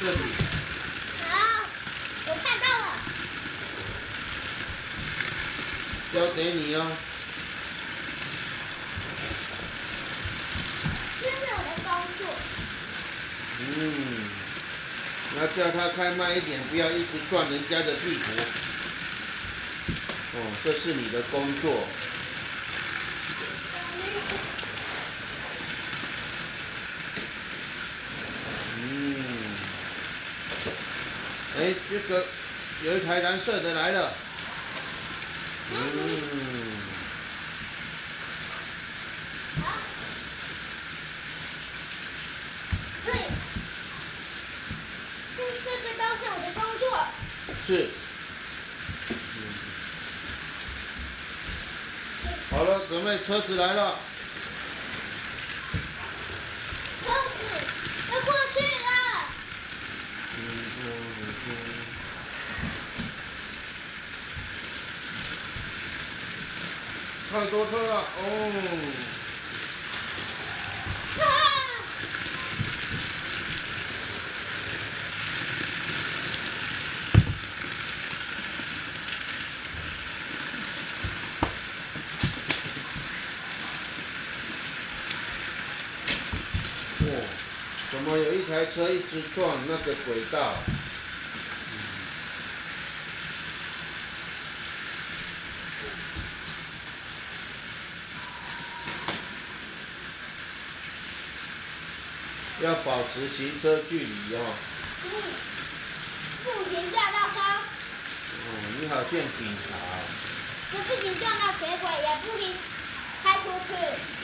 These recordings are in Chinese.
这里。 好，我看到了。 交给你哦。 这是我的工作。 那叫他开慢一点，不要一直撞人家的屁股。哦，这是你的工作。哎，这个有一台蓝色的来了。 好。对。这个都是我的工作。 是。好了，准备车子来了。 车子要过去了。 太多车了哦。怎么有一台车一直撞那个轨道？要保持行车距离哦。 不行撞到车。 你好像警察。 也不行撞到铁轨，也不行开出去。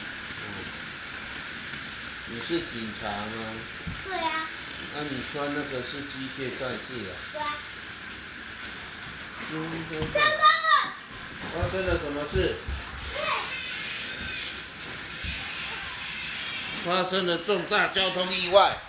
你是警察吗？ 对啊。 那你穿那个是机械战士啊？ 对啊。成功了！ 发生了什么事？发生了重大交通意外。